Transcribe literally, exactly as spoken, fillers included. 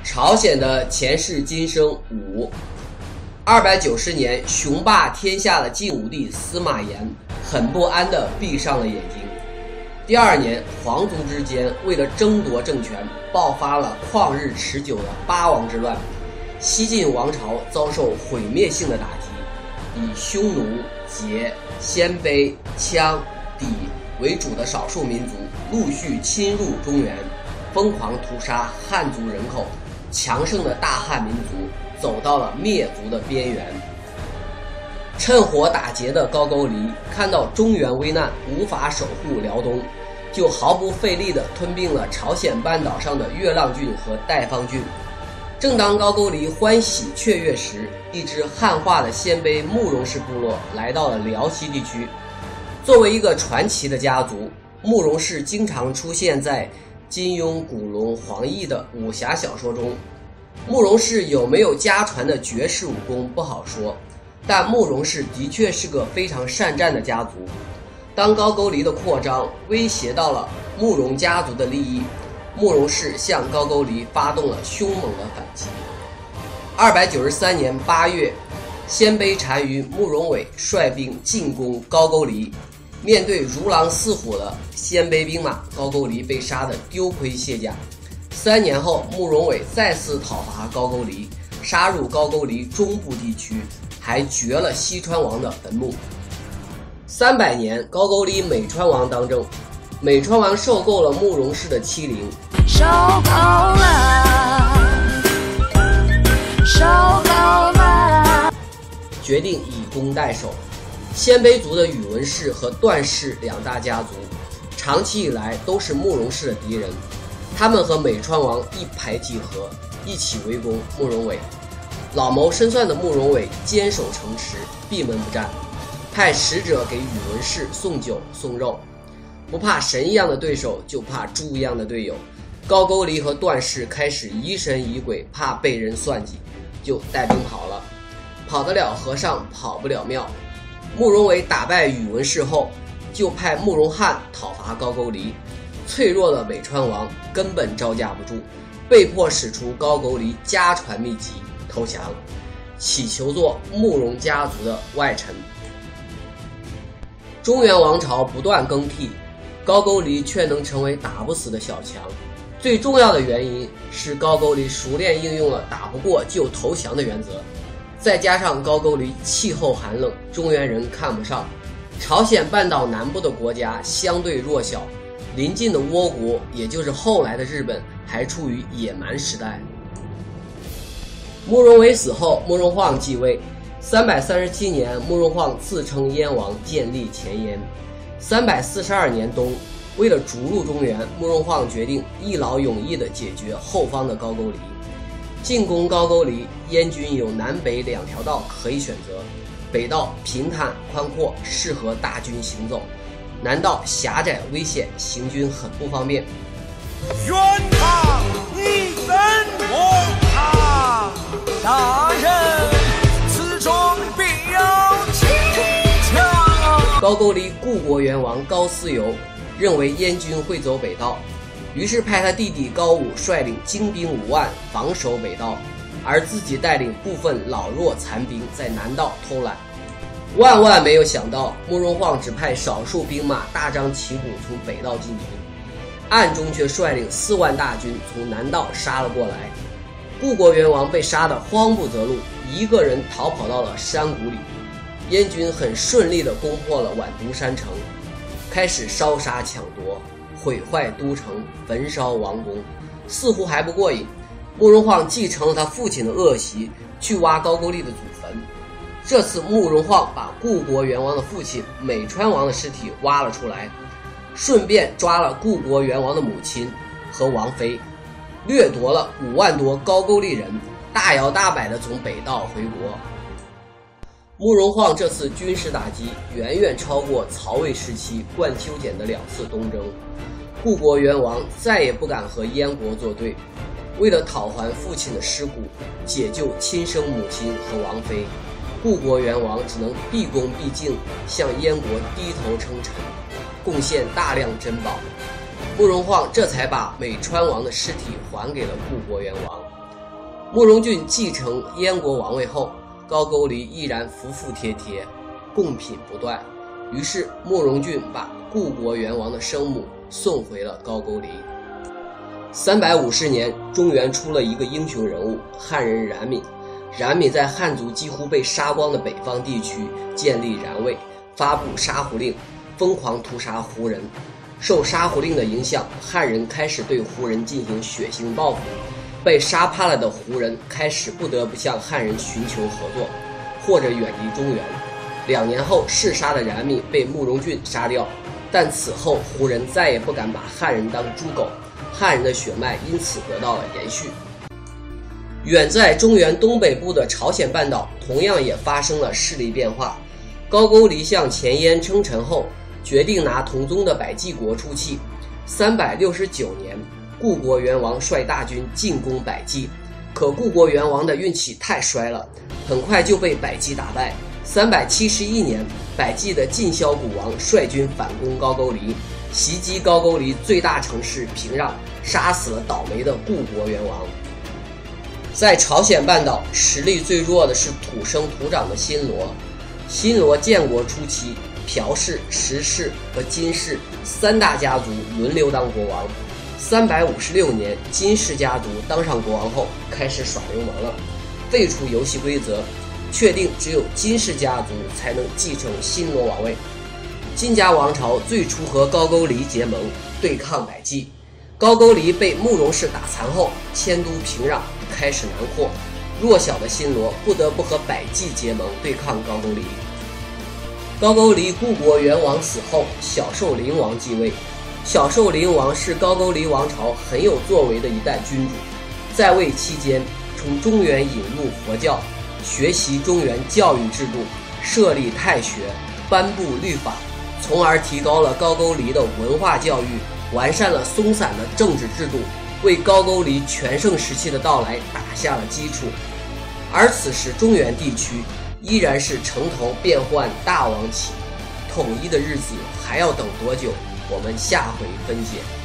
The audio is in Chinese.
朝鲜的前世今生五。二百九十年，雄霸天下的晋武帝司马炎很不安地闭上了眼睛。第二年，皇族之间为了争夺政权，爆发了旷日持久的八王之乱。西晋王朝遭受毁灭性的打击，以匈奴、羯、鲜卑、羌、氐为主的少数民族陆续侵入中原，疯狂屠杀汉族人口，强盛的大汉民族走到了灭族的边缘。趁火打劫的高句丽看到中原危难，无法守护辽东，就毫不费力地吞并了朝鲜半岛上的月浪郡和代方郡。正当高句丽欢喜雀跃时，一支汉化的鲜卑慕容氏部落来到了辽西地区。作为一个传奇的家族，慕容氏经常出现在金庸、古龙、黄易的武侠小说中。慕容氏有没有家传的绝世武功不好说，但慕容氏的确是个非常善战的家族。当高句丽的扩张威胁到了慕容家族的利益，慕容氏向高句丽发动了凶猛的反击。二百九十三年八月，鲜卑单于慕容伟率兵进攻高句丽，面对如狼似虎的鲜卑兵马，高句丽被杀得丢盔卸甲。三年后，慕容伟再次讨伐高句丽，杀入高句丽中部地区，还掘了西川王的坟墓。三百年，高句丽美川王当政，美川王受够了慕容氏的欺凌， 受够了，受够了， 决定以攻代守。鲜卑族的宇文氏和段氏两大家族，长期以来都是慕容氏的敌人。他们和美川王一拍即合，一起围攻慕容伟。老谋深算的慕容伟坚守城池，闭门不战，派使者给宇文氏送酒送肉。不怕神一样的对手，就怕猪一样的队友。高句丽和段氏开始疑神疑鬼，怕被人算计，就带兵跑了。跑得了和尚跑不了庙。慕容伟打败宇文氏后，就派慕容翰讨伐高句丽。脆弱的美川王根本招架不住，被迫使出高句丽家传秘籍投降，祈求做慕容家族的外臣。中原王朝不断更替，高句丽却能成为打不死的小强。最重要的原因是高句丽熟练应用了打不过就投降的原则，再加上高句丽气候寒冷，中原人看不上。朝鲜半岛南部的国家相对弱小，邻近的倭国，也就是后来的日本，还处于野蛮时代。慕容伟死后，慕容晃继位。三百三十七年，慕容晃自称燕王，建立前燕。三百四十二年冬，为了逐鹿中原，慕容晃决定一劳永逸地解决后方的高句丽。进攻高句丽，燕军有南北两条道可以选择，北道平坦宽阔，适合大军行走；南道狭窄危险，行军很不方便。 冤他，你跟我他，大人此中必有蹊跷。 高句丽故国元王高思游认为燕军会走北道，于是派他弟弟高武率领精兵五万防守北道，而自己带领部分老弱残兵在南道偷懒。万万没有想到，慕容晃只派少数兵马大张旗鼓从北道进军，暗中却率领四万大军从南道杀了过来。故国元王被杀得慌不择路，一个人逃跑到了山谷里。燕军很顺利地攻破了宛都山城，开始烧杀抢夺，毁坏都城，焚烧王宫。似乎还不过瘾，慕容晃继承了他父亲的恶习，去挖高句丽的祖坟。这次慕容晃把故国元王的父亲美川王的尸体挖了出来，顺便抓了故国元王的母亲和王妃，掠夺了五万多高句丽人，大摇大摆地从北道回国。慕容晃这次军事打击远远超过曹魏时期冠秋俭的两次东征，故国元王再也不敢和燕国作对。为了讨还父亲的尸骨，解救亲生母亲和王妃，故国元王只能毕恭毕敬向燕国低头称臣，贡献大量珍宝。慕容晃这才把美川王的尸体还给了故国元王。 慕容俊继承燕国王位后，高句丽依然服服帖帖，贡品不断。于是慕容俊把故国元王的生母送回了高句丽。三百五十年，中原出了一个英雄人物，汉人冉闵。冉闵在汉族几乎被杀光的北方地区建立冉魏，发布杀胡令，疯狂屠杀胡人。受杀胡令的影响，汉人开始对胡人进行血腥报复。被杀怕了的胡人开始不得不向汉人寻求合作，或者远离中原。两年后，弑杀的冉闵被慕容俊杀掉，但此后胡人再也不敢把汉人当猪狗，汉人的血脉因此得到了延续。远在中原东北部的朝鲜半岛同样也发生了势力变化。高句丽向前燕称臣后，决定拿同宗的百济国出气。三百六十九年，故国元王率大军进攻百济，可故国元王的运气太衰了，很快就被百济打败。三百七十一年，百济的晋萧古王率军反攻高句丽，袭击高句丽最大城市平壤，杀死了倒霉的故国元王。在朝鲜半岛，实力最弱的是土生土长的新罗。新罗建国初期，朴氏、石氏和金氏三大家族轮流当国王。三百五十六年，金氏家族当上国王后，开始耍流氓了，废除游戏规则，确定只有金氏家族才能继承新罗王位。金家王朝最初和高句丽结盟，对抗百济。高句丽被慕容氏打残后，迁都平壤，开始南扩。弱小的新罗不得不和百济结盟对抗高句丽。高句丽故国元王死后，小寿灵王继位。小寿灵王是高句丽王朝很有作为的一代君主，在位期间从中原引入佛教，学习中原教育制度，设立太学，颁布律法，从而提高了高句丽的文化教育，完善了松散的政治制度，为高句丽全盛时期的到来打下了基础。而此时中原地区依然是城头变幻大王旗，统一的日子还要等多久？我们下回分解。